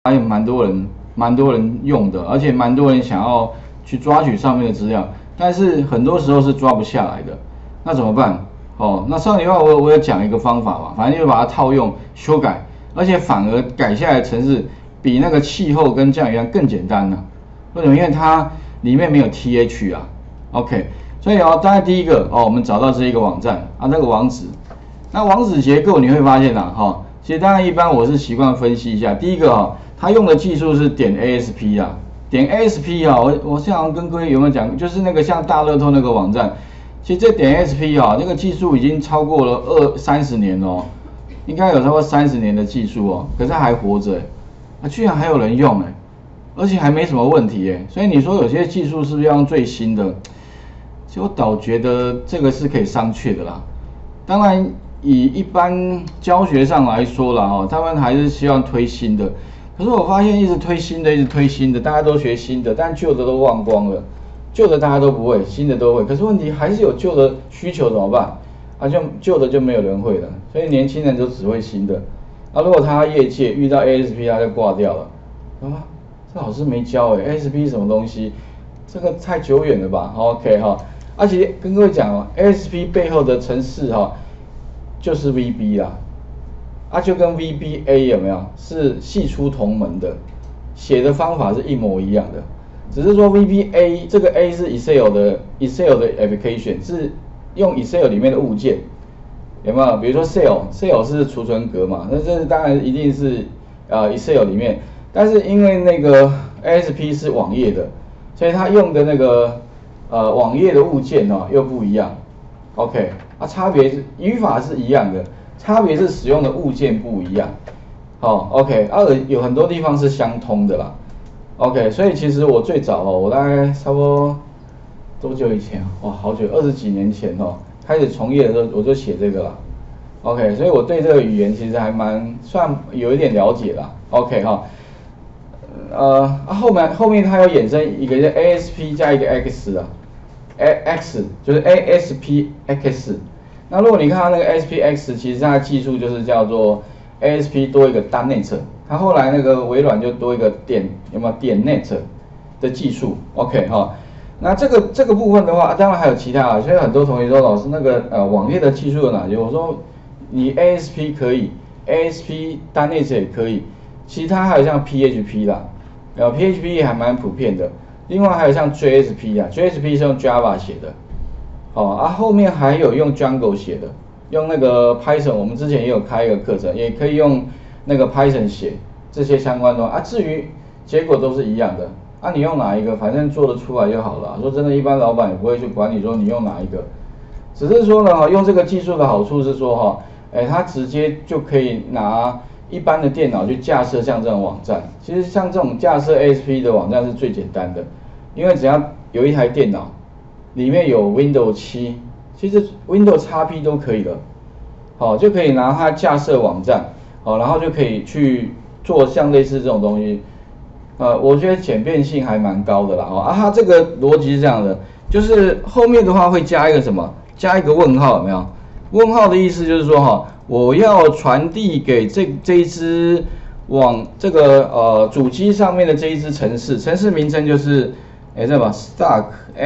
发现蛮多人用的，而且蛮多人想要去抓取上面的资料，但是很多时候是抓不下来的。那怎么办？哦，那上礼拜我有讲一个方法嘛，反正就把它套用修改，而且反而改下来的程式比那个气候跟降雨量更简单了。为什么？因为它里面没有 th 啊。OK， 所以大概第一个我们找到这一个网站啊，那个网址。那网址结构你会发现其实当然一般我是习惯分析一下。第一个它用的技术是点 ASP 啊，点 ASP 我想跟各位有没有讲，就是那个像大乐透那个网站，其实这点 ASP 那个技术已经超过了30年哦，应该有超过30年的技术哦，可是还活着居然还有人用而且还没什么问题所以你说有些技术是不是要用最新的？其实我倒觉得这个是可以商榷的啦。当然以一般教学上来说啦他们还是希望推新的。可是我发现一直推新的，大家都学新的，但旧的都忘光了。旧的大家都不会，新的都会。可是问题还是有旧的需求怎么办？就旧的就没有人会了，所以年轻人都只会新的。如果他业界遇到 ASP 他就挂掉了。这老师没教ASP 什么东西？这个太久远了吧 ？OK 而且跟各位讲ASP 背后的程式就是 VB 啦。就跟 VBA 有没有是系出同门的，写的方法是一模一样的，只是说 VBA 这个 A 是 Excel 的 application， 是用 Excel 里面的物件，有没有？比如说 Cell 是储存格嘛，那这当然一定是Excel 里面，但是因为那个 ASP 是网页的，所以它用的那个网页的物件又不一样。OK， 差别是语法是一样的。差别是使用的物件不一样，OK， 有很多地方是相通的啦 ，OK， 所以其实我最早我大概差不多多久以前哇，好久，20几年前开始从业的时候我就写这个啦 ，OK， 所以我对这个语言其实还算有一点了解啦 ，OK 后面它有衍生一个叫 ASP 加一个 X 啊 ，X 就是 ASPX。那如果你看到那个 SPX， 其实它的技术就是叫做 ASP 多一个 .NET， 它后来那个微软就多一个有没有点 .NET 的技术 ？OK 那这个部分的话，当然还有其他所以很多同学说老师那个网页的技术有哪些？我说你 ASP 可以 ，ASP .NET 也可以，其他还有像 PHP 啦，PHP 也还蛮普遍的。另外还有像 JSP 啊 ，JSP 是用 Java 写的。后面还有用 Django 写的，用那个 Python， 我们之前也有开一个课程，也可以用那个 Python 写这些相关的至于结果都是一样的你用哪一个，反正做得出来就好了。说真的，一般老板也不会去管你说你用哪一个，只是说呢，用这个技术的好处是说它直接就可以拿一般的电脑去架设像这种网站。其实像这种架设 ASP 的网站是最简单的，因为只要有一台电脑。里面有 Windows 7，其实 Windows XP 都可以了，就可以拿它架设网站，然后就可以去做像类似这种东西，我觉得简便性还蛮高的啦，它这个逻辑是这样的，就是后面的话会加一个什么？加一个问号，有没有？问号的意思就是说我要传递给这一支这个主机上面的这一支程式名称就是。这吧 ，stack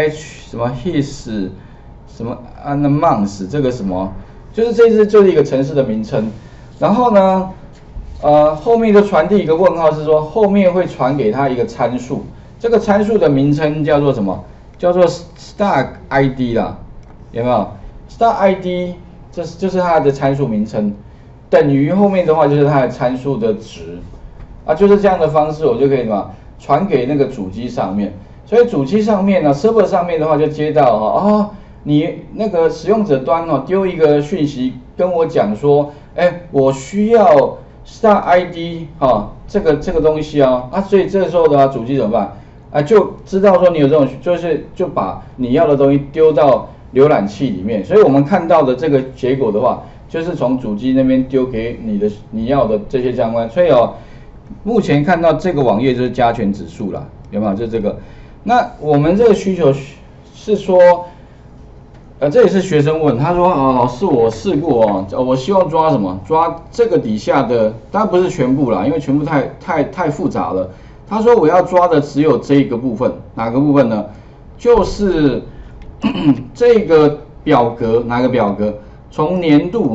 h 什么 his 什么 announce 这个什么，就是这支就是一个程式的名称。然后呢，后面就传递一个问号，是说后面会传给它一个参数，这个参数的名称叫做什么？叫做 stack id 啦，有没有 ？stack id 就是它的参数名称，等于后面的话就是它的参数的值，就是这样的方式，我就可以什么传给那个主机上面。所以主机上面呢 ，server 上面的话就接到你那个使用者端丢一个讯息跟我讲说，我需要 start ID 这个东西所以这个时候的话，主机怎么办？就知道说你有这种，就把你要的东西丢到浏览器里面。所以我们看到的这个结果的话，就是从主机那边丢给你要的这些相关。所以目前看到这个网页就是加权指数啦，有没有？就这个。那我们这个需求是说， 这也是学生问，他说啊，老师我试过哦，我希望抓什么？抓这个底下的，当然不是全部啦，因为全部太复杂了。他说我要抓的只有这个部分，哪个部分呢？就是这个表格，哪个表格？从年度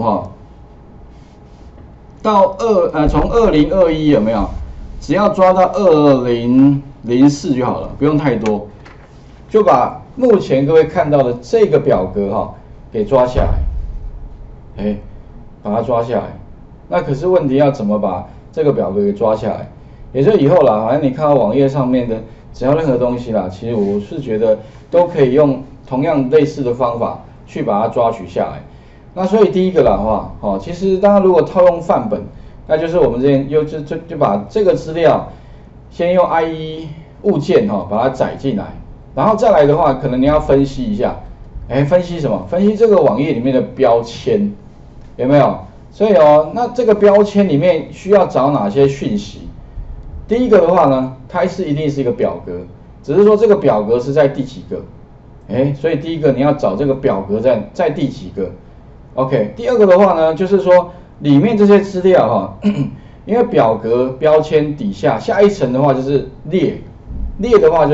到从2021有没有？只要抓到2004就好了，不用太多，就把目前各位看到的这个表格给抓下来，把它抓下来。那可是问题要怎么把这个表格给抓下来？也就以后啦，反正你看到网页上面的，只要任何东西啦，其实我是觉得都可以用同样类似的方法去把它抓取下来。那所以第一个啦话，其实当然如果套用范本，那就是我们这边就把这个资料先用 IE 物件把它载进来，然后再来的话，可能你要分析一下，分析什么？分析这个网页里面的标签有没有？所以那这个标签里面需要找哪些讯息？第一个的话呢，它一定是一个表格，只是说这个表格是在第几个，所以第一个你要找这个表格在第几个 ，OK。第二个的话呢，就是说里面这些资料因为表格标签底下下一层的话就是列的话就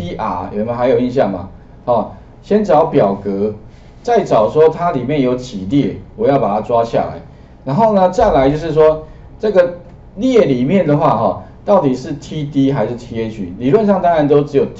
TR 有没有还有印象吗？先找表格，再找说它里面有几列，我要把它抓下来，然后呢再来就是说这个列里面的话到底是 TD 还是 TH？ 理论上当然都只有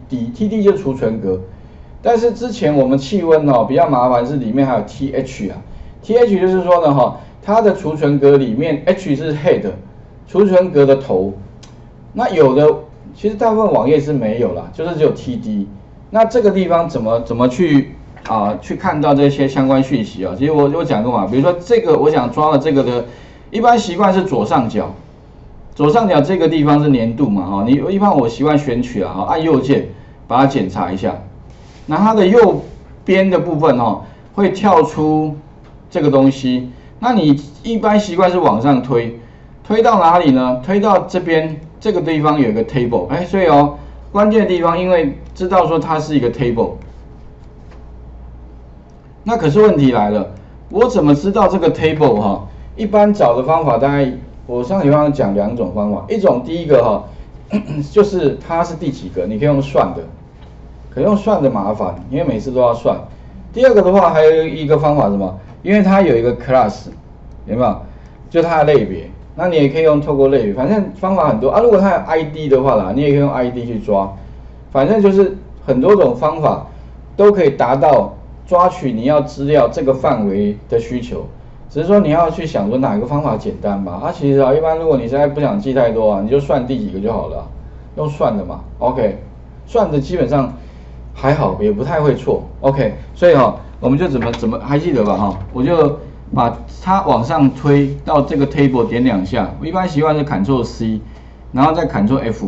TD 就储存格，但是之前我们气温比较麻烦，是里面还有 TH 啊 ，TH 就是说呢它的储存格里面 H 是 head 储存格的头，那有的其实大部分网页是没有啦，就是只有 TD。那这个地方怎么去看到这些相关讯息其实我讲过嘛，比如说这个我想抓了这个的，一般习惯是左上角这个地方是年度嘛一般我习惯选取按右键把它检查一下，那它的右边的部分会跳出这个东西，那你一般习惯是往上推到哪里呢？推到这边这个地方有一个 table， 所以关键的地方因为知道说它是一个 table， 那可是问题来了，我怎么知道这个 table 一般找的方法大概我上礼拜讲2种方法，一种第一个就是它是第几个，你可以用算的，可用算的麻烦，因为每次都要算。第二个的话还有一个方法是什么？因为它有一个 class， 有没有？就它的类别，那你也可以用透过类别，反正方法很多如果它有 ID 的话啦，你也可以用 ID 去抓，反正就是很多种方法都可以达到抓取你要资料这个范围的需求。只是说你要去想说哪个方法简单吧。其实一般如果你实在不想记太多你就算第几个就好了，用算的嘛。OK， 算的基本上还好，也不太会错。OK， 所以我们就怎么还记得吧我就把它往上推到这个 table 点2下，我一般习惯是 Ctrl+C， 然后再 Ctrl+F。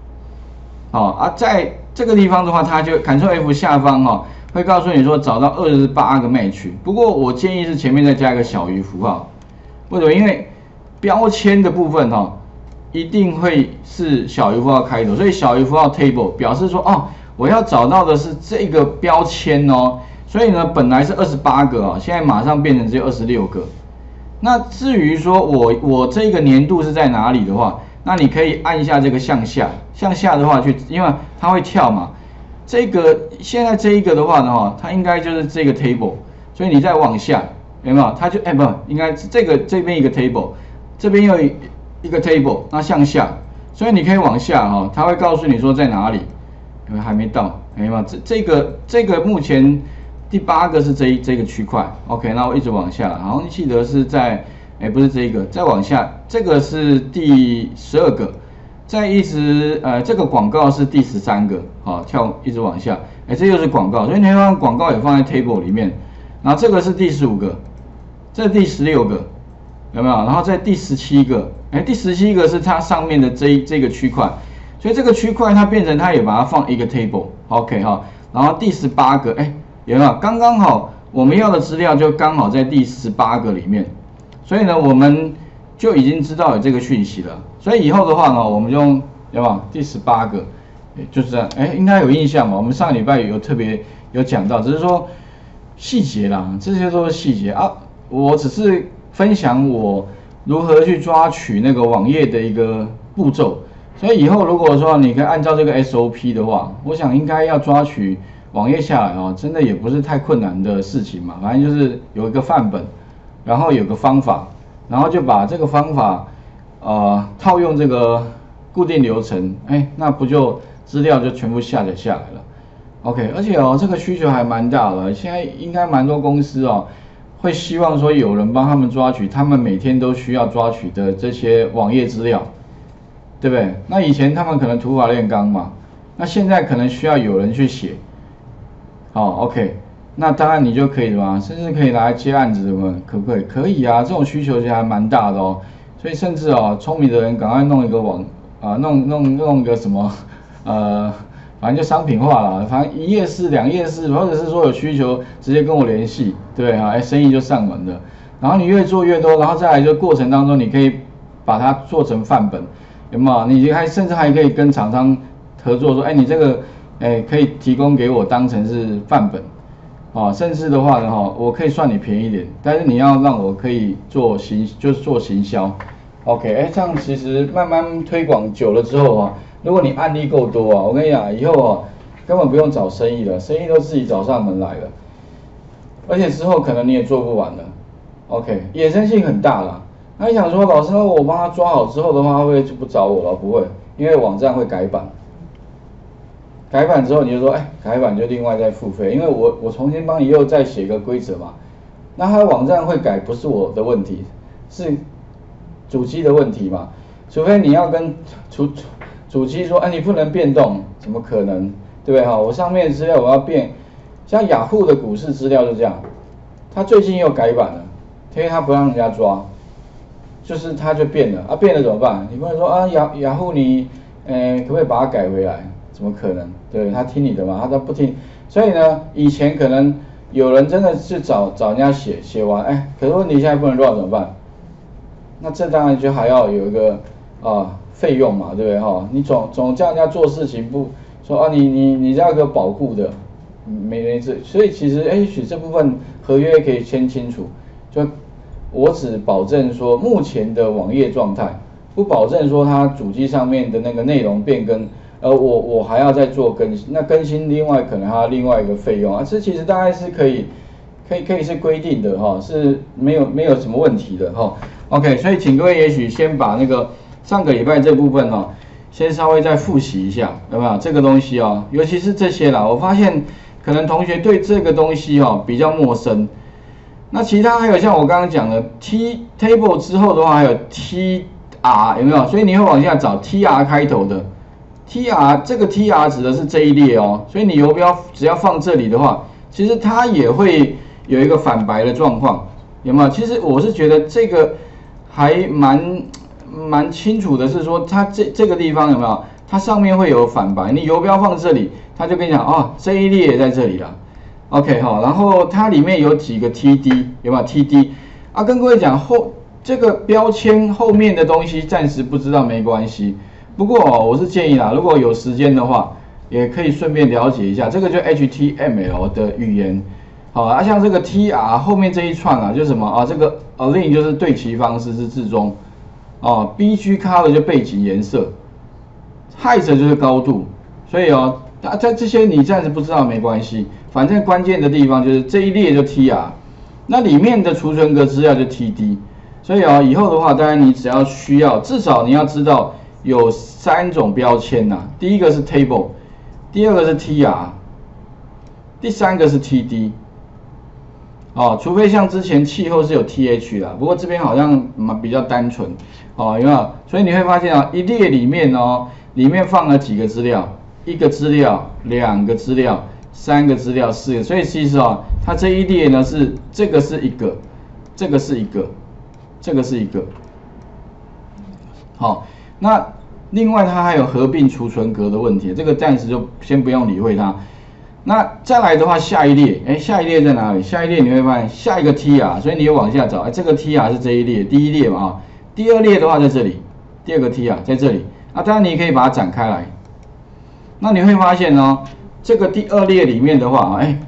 在这个地方的话，它就 Ctrl+F 下方会告诉你说找到28个 match， 不过我建议是前面再加一个小于符号，为什么？因为标签的部分一定会是小于符号开头，所以小于符号 table 表示说我要找到的是这个标签所以呢本来是28个现在马上变成只有26个。那至于说我这个年度是在哪里的话，那你可以按一下这个向下的话因为它会跳嘛。这个现在这一个的话呢它应该就是这个 table， 所以你再往下有没有？它就不应该是这边一个 table， 这边又一个 table， 那向下，所以你可以往下它会告诉你说在哪里，因为还没到，有没有？这个目前第8个是这个区块 ，OK， 那我一直往下，好像记得是在不是这个，再往下，这个是第12个。再一直这个广告是第13个，一直往下，这又是广告，所以你会发现广告也放在 table 里面。然后这个是第15个，这第16个，有没有？然后在第17个，第17个是它上面的这个区块，所以这个区块它变成它也把它放一个 table，OK 然后第18个，有没有？刚刚好我们要的资料就刚好在第18个里面，所以呢我们就已经知道有这个讯息了。所以以后的话呢，我们用有没有第18个，就是这样，应该有印象嘛？我们上个礼拜有特别有讲到，只是说细节啦，这些都是细节啊。我只是分享我如何去抓取那个网页的一个步骤，所以以后如果说你可以按照这个 SOP 的话，我想应该要抓取网页下来哦，真的也不是太困难的事情嘛。反正就是有一个范本，然后有个方法，然后就把这个方法套用这个固定流程，哎，那不就资料就全部下载下来了。OK， 而且这个需求还蛮大的，现在应该蛮多公司会希望说有人帮他们抓取他们每天都需要抓取的这些网页资料，对不对？那以前他们可能土法炼钢嘛，那现在可能需要有人去写。OK， 那当然你就可以什么，甚至可以拿来接案子，可不可以？可以啊，这种需求其实还蛮大的哦。所以甚至聪明的人赶快弄一个弄一个什么反正就商品化了，反正1页式、2页式，或者是说有需求直接跟我联系，对啊，生意就上门了。然后你越做越多，然后再来就过程当中，你可以把它做成范本，有没有？你甚至还可以跟厂商合作说，你这个可以提供给我当成是范本，甚至的话呢我可以算你便宜一点，但是你要让我可以做行销 ，OK， 这样其实慢慢推广久了之后如果你案例够多我跟你讲，以后根本不用找生意了，生意都自己找上门来了，而且之后可能你也做不完了 ，OK， 衍生性很大啦。那你想说，老师，我帮他抓好之后的话，会不会就不找我了？不会，因为网站会改版，改版之后你就说，改版就另外再付费，因为我重新帮你又再写个规则嘛。那他的网站会改，不是我的问题，是主机的问题嘛？除非你要跟主机说，你不能变动，怎么可能？对不对？我上面的资料我要变，像雅虎的股市资料就这样，它最近又改版了，因为它不让人家抓，就是它就变了变了怎么办？你不能说雅虎你可不可以把它改回来？怎么可能？对，他听你的嘛，他都不听。所以呢，以前可能有人真的是找人家写完，可是问题现在不能乱怎么办？那这当然就还要有一个费用嘛，对不对你总叫人家做事情不说你要个保护的，没这，所以其实也许这部分合约可以签清楚，就我只保证说目前的网页状态，不保证说它主机上面的那个内容变更，我还要再做更新，那更新另外可能还有另外一个费用这其实大概是可以是规定的是没有什么问题的OK， 所以请各位也许先把那个上个礼拜这部分先稍微再复习一下，有没有这个东西尤其是这些啦，我发现可能同学对这个东西比较陌生。那其他还有像我刚刚讲的 table 之后的话，还有 tr 有没有？所以你会往下找 tr 开头的 tr， 这个 tr 指的是这一列所以你游标只要放这里的话，其实它也会有一个反白的状况，有没有？其实我是觉得这个还蛮清楚的，是说它这个地方有没有？它上面会有反白，你游标放这里，它就跟你讲这一列也在这里了。OK 然后它里面有几个 TD， 有没有 TD？跟各位讲这个标签后面的东西暂时不知道没关系，不过我是建议啦，如果有时间的话，也可以顺便了解一下，这个就 HTML 的语言。像这个 TR 后面这一串就是什么这个 align 就是对齐方式是置中，BG color 就背景颜色 ，height 就是高度，所以在这些你暂时不知道没关系，反正关键的地方就是这一列就 TR， 那里面的储存格资料就 TD， 所以以后的话，当然你只要需要，至少你要知道有3种标签第一个是 table， 第二个是 TR， 第3个是 TD。除非像之前气候是有 TH 啦，不过这边好像比较单纯有没有？所以你会发现一列里面里面放了几个资料，1个资料、2个资料、3个资料、4个，所以其实它这一列呢是这个是一个，这个是一个，这个是一个。那另外它还有合并储存格的问题，这个暂时就先不用理会它。那再来的话，下一列，下一列在哪里？下一列你会发现下一个 TR， 所以你又往下找，这个 TR 是这一列，第一列嘛第二列的话在这里，第二个 TR 在这里，当然你也可以把它展开来。那你会发现这个第2列里面的话，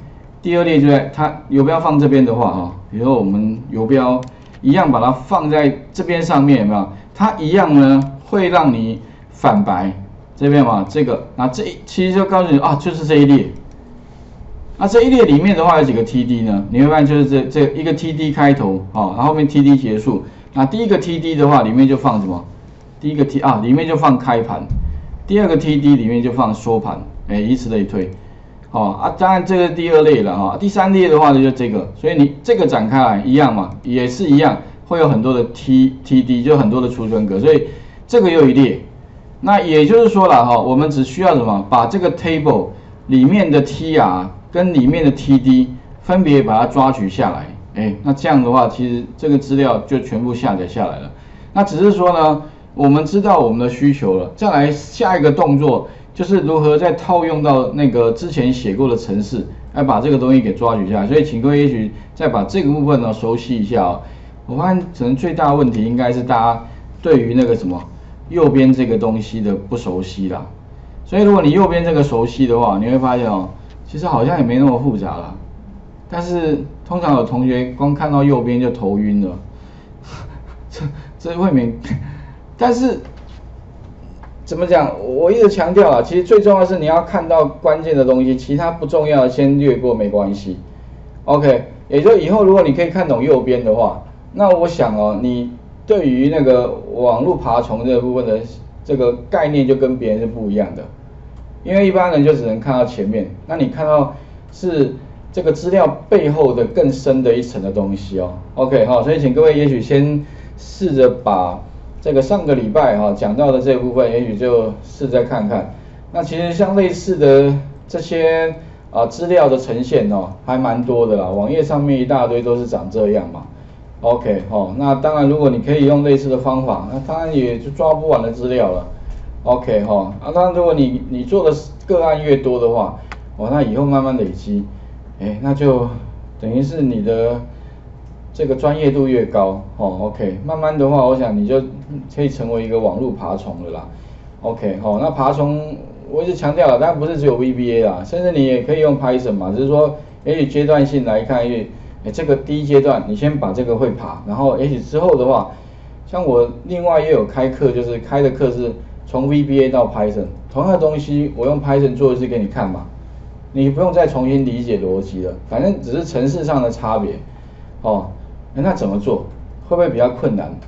第二列就在它游标放这边的话哈，比如说我们游标一样把它放在这边上面有没有？它一样呢会让你反白这边嘛，这个那其实就告诉你啊，就是这一列。那这一列里面的话有几个 TD 呢？你会发现就是这一个 TD 开头啊，然后后面 TD 结束。那第一个 TD 的话里面就放什么？第一个 里面就放开盘，第二个 TD 里面就放收盘，以此类推。当然这个第二列了哈，第三列的话呢就这个，所以你这个展开来一样嘛，也是一样，会有很多的 TD， 就很多的储存格，所以这个又一列。那也就是说了哈，我们只需要什么？把这个 table 里面的 TR 跟里面的 TD 分别把它抓取下来，那这样的话，其实这个资料就全部下载下来了。那只是说呢，我们知道我们的需求了，再来下一个动作。就是如何再套用到那个之前写过的程式，来把这个东西给抓取下来。所以请各位也许再把这个部分呢熟悉一下哦。我发现可能最大的问题应该是大家对于那个什么右边这个东西的不熟悉啦。所以如果你右边这个熟悉的话，你会发现哦，其实好像也没那么复杂啦。但是通常有同学光看到右边就头晕了，这未免，但是。怎么讲？我一直强调啊，其实最重要的是你要看到关键的东西，其他不重要先略过没关系。OK， 也就以后如果你可以看懂右边的话，那我想哦，你对于那个网络爬虫这个部分的这个概念就跟别人是不一样的，因为一般人就只能看到前面，那你看到是这个资料背后的更深的一层的东西哦。OK 所以请各位也许先试着把。这个上个礼拜讲到的这部分，也许就试着看看。那其实像类似的这些资料的呈现还蛮多的啦。网页上面一大堆都是长这样嘛。OK 那当然如果你可以用类似的方法，那当然也就抓不完的资料了。OK 当然如果你做的个案越多的话，那以后慢慢累积，那就等于是你的。这个专业度越高，OK， 慢慢的话，我想你就可以成为一个网络爬虫了啦。OK， 那爬虫我一直强调了，当然不是只有 VBA 啦，甚至你也可以用 Python 嘛，只是说也许阶段性来看，这个第一阶段你先把这个会爬，然后也许之后的话，像我另外也有开课，就是开的课是从 VBA 到 Python， 同样的东西我用 Python 做一次给你看嘛，你不用再重新理解逻辑了，反正只是程式上的差别，那怎么做？会不会比较困难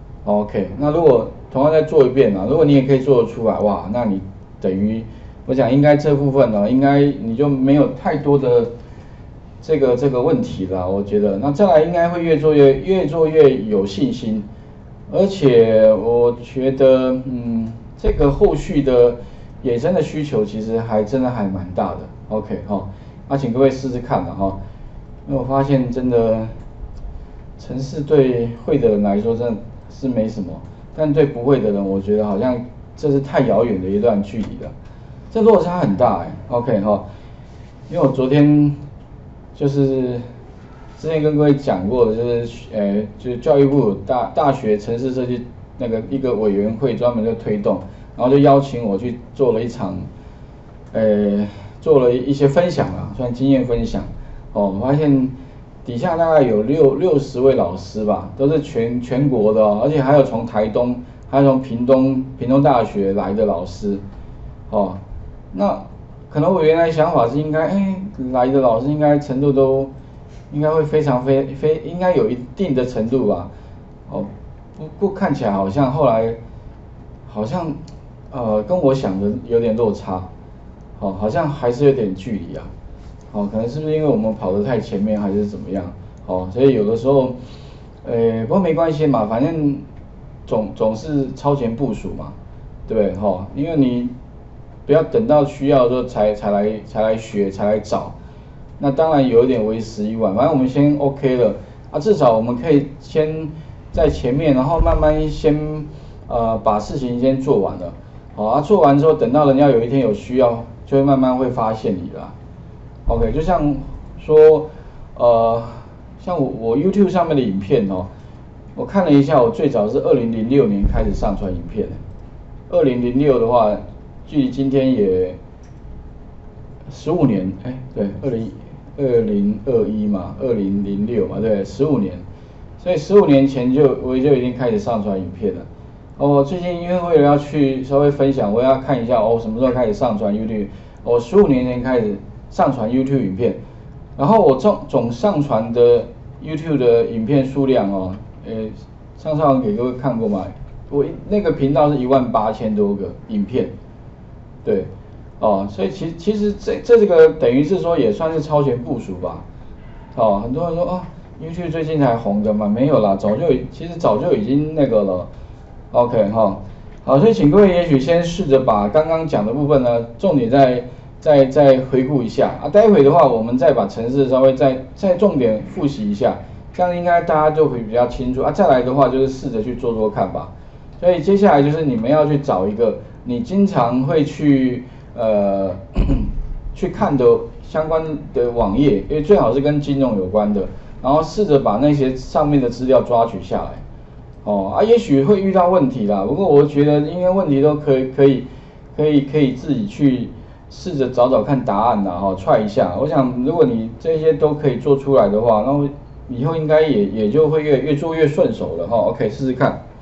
？OK， 那如果同样再做一遍如果你也可以做得出来，哇，那你等于我想应该这部分应该你就没有太多的这个问题了，我觉得。那再来应该会越做越有信心，而且我觉得这个后续的衍生的需求其实真的还蛮大的。OK 那请各位试试看了因为我发现真的。程式对会的人来说真的是没什么，但对不会的人，我觉得好像这是太遥远的一段距离了，这落差很大OK 因为我昨天就是之前跟各位讲过的，就是教育部大学程式设计那个一个委员会专门就推动，然后就邀请我去做了一场，做了一些分享啦，算经验分享我发现。底下大概有60位老师吧，都是全国的而且还有从台东，还有从屏东大学来的老师，那可能我原来想法是应该，来的老师应该程度都应该会非应该有一定的程度吧，不过看起来好像后来好像跟我想的有点落差，好像还是有点距离啊。可能是不是因为我们跑得太前面，还是怎么样？所以有的时候，不过没关系嘛，反正总是超前部署嘛，对不对？因为你不要等到需要的时候才来学，才来找，那当然有一点为时已晚。反正我们先 OK 了至少我们可以先在前面，然后慢慢先把事情先做完了，做完之后，等到人家有一天有需要，就会慢慢会发现你啦。OK， 就像说，像我 YouTube 上面的影片我看了一下，我最早是2006年开始上传影片，2006的话，距离今天也15年，对 2021嘛，2006嘛，对，15年，所以15年前我就已经开始上传影片了。我最近因为了要去稍微分享，我要看一下什么时候开始上传 YouTube。我15年前开始上传 YouTube 影片，然后我总上传的 YouTube 的影片数量上次好像给各位看过嘛，我那个频道是18000多个影片，对，所以其实这个等于是说也算是超前部署吧，很多人说YouTube 最近才红的嘛，没有啦，其实早就已经那个了 ，OK 好，所以请各位也许先试着把刚刚讲的部分呢，重点再回顾一下啊，待会的话我们再把程式稍微再重点复习一下。这样应该大家就会比较清楚啊。再来的话就是试着去做看吧。所以接下来就是你们要去找一个你经常会去去看的相关的网页，因为最好是跟金融有关的，然后试着把那些上面的资料抓取下来。也许会遇到问题啦，不过我觉得应该问题都可以自己去试着找看答案啦，try 一下。我想如果你这些都可以做出来的话，那以后应该也就会越做越顺手了OK，试试看。